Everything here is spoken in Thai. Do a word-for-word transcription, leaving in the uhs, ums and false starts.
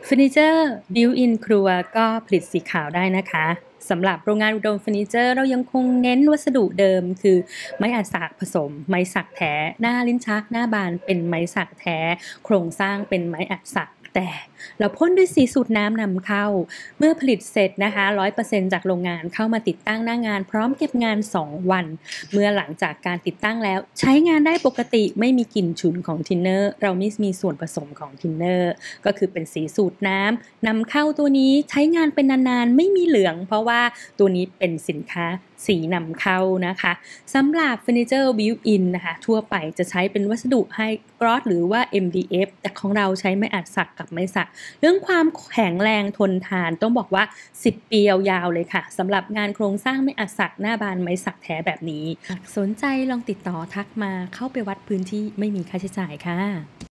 เฟอร์นิเจอร์บิวอินครัวก็ผลิตสีขาวได้นะคะสำหรับโรงงานอุดมเฟอร์นิเจอร์เรายังคงเน้นวัสดุเดิมคือไม้อัดสักผสมไม้สักแท้หน้าลิ้นชักหน้าบานเป็นไม้สักแท้โครงสร้างเป็นไม้อัดสักแต่เราพ่นด้วยสีสูตรน้ำนำเข้าเมื่อผลิตเสร็จนะคะ ร้อยเปอร์เซ็นต์ จากโรงงานเข้ามาติดตั้งหน้างานพร้อมเก็บงานสองวันเมื่อหลังจากการติดตั้งแล้วใช้งานได้ปกติไม่มีกลิ่นฉุนของทินเนอร์เราไม่มีส่วนผสมของทินเนอร์ก็คือเป็นสีสูตรน้ำนำเข้าตัวนี้ใช้งานเป็นนานๆไม่มีเหลืองเพราะว่าตัวนี้เป็นสินค้าสีนำเข้านะคะสำหรับเฟอร์นิเจอร์บิวอินนะคะทั่วไปจะใช้เป็นวัสดุไฮกรอสหรือว่า เอ็ม ดี เอฟ แต่ของเราใช้ไม้อัดสักกับไม้สักเรื่องความแข็งแรงทนทานต้องบอกว่าสิบปียาวๆเลยค่ะสำหรับงานโครงสร้างไม้อัดสักหน้าบานไม้สักแท้แบบนี้สนใจลองติดต่อทักมาเข้าไปวัดพื้นที่ไม่มีค่าใช้จ่ายค่ะ